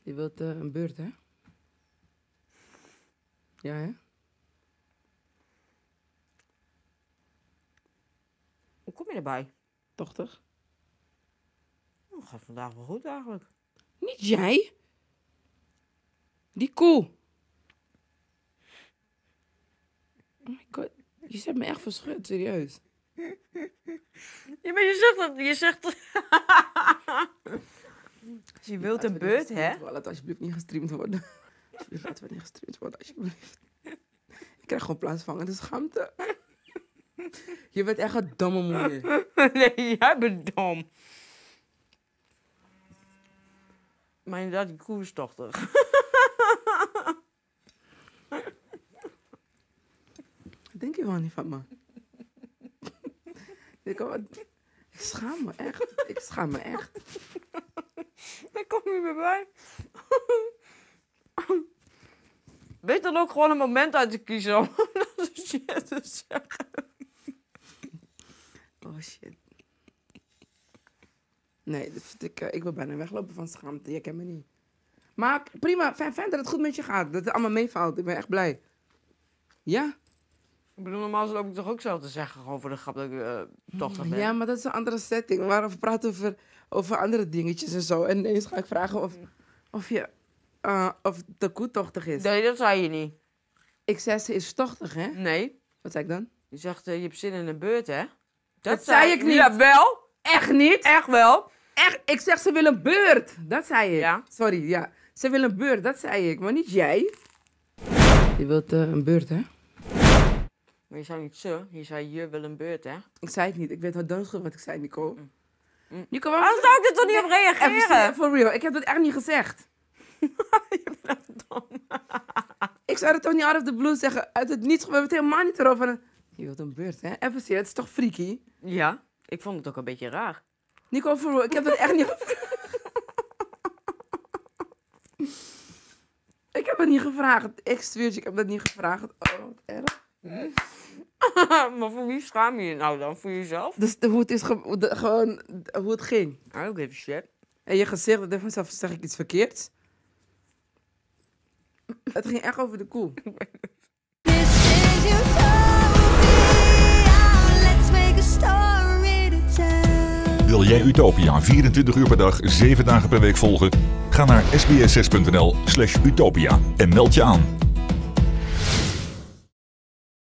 Je wilt een beurt, hè? Ja, hè? Hoe kom je erbij? Toch? Het gaat vandaag wel goed eigenlijk. Niet jij. Die koe. Oh my god. Je zet me echt verschut, serieus. Ja, maar je zegt dat. Je zegt. Je wilt een beurt, hè? Laat alsjeblieft niet gestreamd worden. Alsjeblieft, laten we niet gestreamd worden, alsjeblieft. Ik krijg gewoon plaatsvangende schaamte. Je bent echt een domme moeder. Nee, jij bent dom. Maar inderdaad, die koe is tochtig. Wat denk je wel niet van me? Ik schaam me echt. Ik schaam me echt. Ik kom niet meer bij. Weet dan ook gewoon een moment uit te kiezen om dat shit te zeggen. Oh shit. Nee, ik wil bijna weglopen van schaamte. Je kent me niet. Maar prima, fijn dat het goed met je gaat. Dat het allemaal meevalt. Ik ben echt blij. Ja? Ik bedoel, normaal loop ik toch ook zo te zeggen, gewoon voor de grap dat ik tochtig ben. Ja, maar dat is een andere setting. We praten over andere dingetjes en zo. En ineens ga ik vragen of de koe tochtig is. Nee, dat zei je niet. Ik zei, ze is tochtig, hè? Nee. Wat zei ik dan? Je zegt, je hebt zin in een beurt, hè? Dat zei ik niet. Jawel. Echt niet? Echt wel. Echt, ik zeg, ze wil een beurt. Dat zei ik. Ja. Sorry, ja. Ze wil een beurt, dat zei ik. Maar niet jij. Je wilt een beurt, hè? Maar je zei niet zo. Je zei, je wil een beurt, hè? Ik zei het niet. Ik weet wel donders goed wat ik zei, Nico. Nico, Waarom zou ik er toch niet op reageren? For real, ik heb dat echt niet gezegd. Je bent dom. Ik zou het toch niet out of the blue zeggen. Uit het niets, we hebben het helemaal niet erover. Je wilt een beurt, hè? Even serieus, het is toch freaky? Ja, ik vond het ook een beetje raar. Nico, for real, ik heb dat echt niet gevraagd. Ik heb het niet gevraagd. Ik zweer je, ik heb dat niet gevraagd. Oh, wat erg. Maar voor wie schaam je je nou dan? Voor jezelf? Dus hoe het is gewoon hoe het ging. I don't give a shit. En je gezicht, dat heeft mezelf, zeg ik iets verkeerds? Het ging echt over de koe. Wil jij Utopia 24 uur per dag, 7 dagen per week volgen? Ga naar sbs6.nl/Utopia en meld je aan.